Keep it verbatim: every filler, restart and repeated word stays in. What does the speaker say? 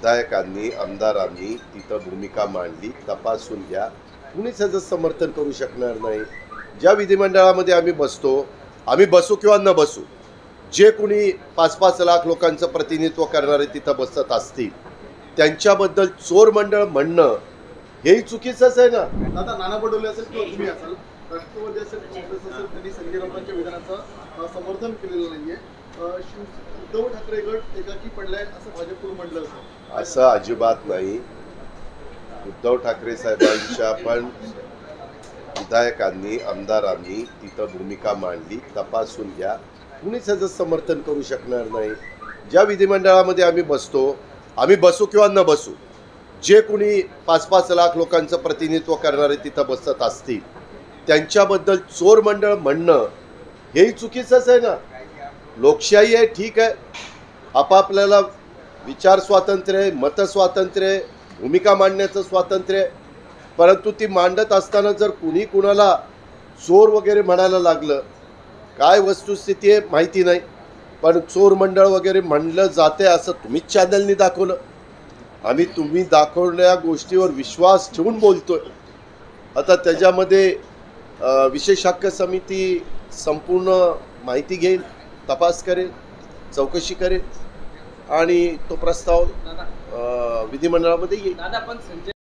विधायकांनी आमदारांनी तिथं भूमिका मांडली, तपासून घ्या. कुणीच याचं समर्थन करू शकणार नाही. ज्या विधिमंडळामध्ये आम्ही बसतो, आम्ही बसू किंवा न बसू, जे कुणी पाच पाच लाख लोकांचं प्रतिनिधित्व करणारे तिथं बसत असतील त्यांच्याबद्दल चोर मंडळ म्हणणं हेही चुकीचंच आहे ना. दादा, नाना पटोले असेल किंवा तुम्ही असाल, राष्ट्रवादी असेल काँग्रेस असेल, त्यांनी संजय राऊतांच्या विधानाचं समर्थन केलेलं नाहीये. उद्धव ठाकरे गट एकाकी पडलाय असं भाजपकडून म्हटलं असं असं अजिबात नाही. उद्धव ठाकरे साहेबांच्या पण विधायकांनी आमदारांनी तिथं भूमिका मांडली, तपासून घ्या. कुणीच याचं समर्थन करू शकणार नाही. ज्या विधिमंडळामध्ये आम्ही बसतो, आम्ही बसू किंवा न बसू, जे कुणी पाच पाच लाख लोकांचं प्रतिनिधित्व करणारे तिथं बसत असतील त्यांच्याबद्दल चोर मंडळ म्हणणं हेही चुकीचंच आहे ना. लोकशाही आहे, ठीक आहे, आपापल्याला विचार स्वातंत्र्य आहे, मत स्वातंत्र्य आहे, भूमिका मांडण्याचं स्वातंत्र्य आहे. परंतु ती मांडत असताना जर कुणी कुणाला चोर वगैरे म्हणायला लागलं, काय वस्तुस्थिती आहे माहिती नाही, पण चोर मंडळ वगैरे म्हणलं जाते असं तुम्हीच चॅनलनी दाखवलं. आम्ही तुम्ही दाखवलेल्या गोष्टीवर विश्वास ठेवून बोलतोय. आता त्याच्यामध्ये विशेष हक्क समिती संपूर्ण माहिती घेईल, तपास करेल, चौकशी करेल आणि तो प्रस्ताव विधिमंडळामध्ये येईल.